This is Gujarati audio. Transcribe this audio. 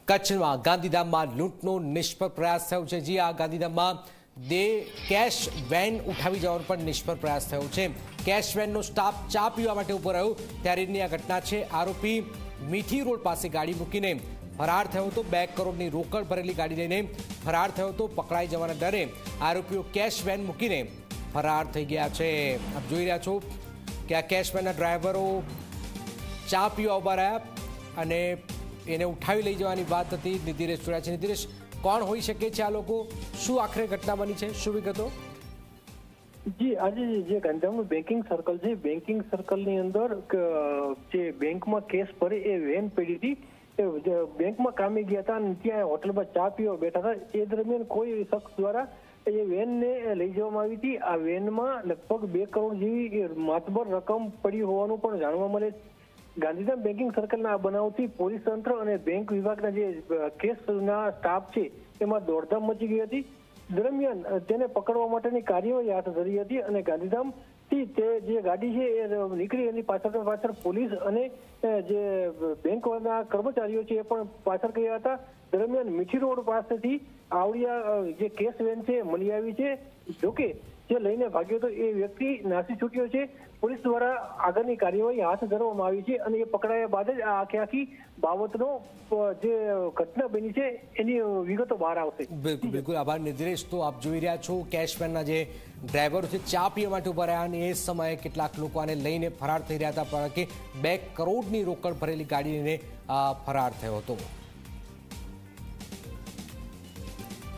કચ્છમાં ગાંધીધામમાં લૂંટનો નિષ્ફળ પ્રયાસ થયો છે। જી આ ગાંધીધામમાં કેશ વેન ઉઠાવી જવાનો પણ નિષ્ફળ પ્રયાસ થયો છે। કેશ વેનનો સ્ટાફ ચા પીવા માટે ઉભો રહ્યો ત્યારેની આ ઘટના છે। આરોપી મીઠી રોડ પાસે ગાડી મૂકીને ફરાર થયો હતો। 2 કરોડની રોકડ ભરેલી ગાડી લઈને ફરાર થયો હતો। પકડાઈ જવાના ડરે આરોપીઓ કેશ વેન મૂકીને ફરાર થઈ ગયા છે। આપ જોઈ રહ્યા છો કે આ કેશ વેનના ડ્રાઈવરો ચા પીવા ઉભા રહ્યા અને એને ઉઠાવી લઈ જવાની વાત હતી। નિધિરેશ જોડ્યા છે। નિધિરેશ, કોણ હોઈ શકે છે આ લોકો? શું આખરે ઘટના બની છે? શું વિગતો? જી, આજે જે ગાંધીધામનું બેન્કિંગ સર્કલ છે, બેન્કિંગ સર્કલની અંદર જે બેંકમાં કેશ ભરે એ વેન પડી હતી। બેંકમાં કામે ગયા હતા અને ત્યાં હોટલમાં ચા પીવા બેઠા હતા। એ દરમિયાન કોઈ શખ્સ દ્વારા એ વેનને લઈ જવામાં આવી હતી। આ વેનમાં લગભગ 2 કરોડ જેવી માતબર રકમ પડી હોવાનું પણ જાણવા મળે છે। ગાંધીધામ બેન્કિંગ સર્કલના આ બનાવથી પોલીસ તંત્ર અને બેંક વિભાગના જે કેસના સ્ટાફ છે એમાં દોડધામ મચી ગઈ હતી। દરમિયાન તેને પકડવા માટેની કાર્યવાહી હાથ ધરી હતી અને ગાંધીધામથી તે જે ગાડી છે એ નીકળી એની પાછળ પોલીસ અને જે બેંકના કર્મચારીઓ છે એ પણ પાછળ ગયા હતા। દરમિયાન મીઠી રોડ પાસેથી આવડિયા જે કેશ વેન છે મળી આવી છે। જોકે જે લઈને ભાગ્યો હતો એ વ્યક્તિ નાસી છૂટ્યો છે। પોલીસ દ્વારા આગળની કાર્યવાહી હાથ ધરવામાં આવી છે અને એ પકડાયા બાદ જ આ આખી બાબતનો જે ઘટના બની છે એની વિગતો બહાર આવશે। બિલકુલ આભાર નિધિરેશ। તો આપ જોઈ રહ્યા છો કેશ વેનના જે ડ્રાઈવરો છે ચા પીવા માટે ઉભા રહ્યા અને એ સમયે કેટલાક લોકો આને લઈને ફરાર થઈ રહ્યા હતા, કારણ કે 2 કરોડની રોકડ ભરેલી ગાડી લઈને ફરાર થયો હતો।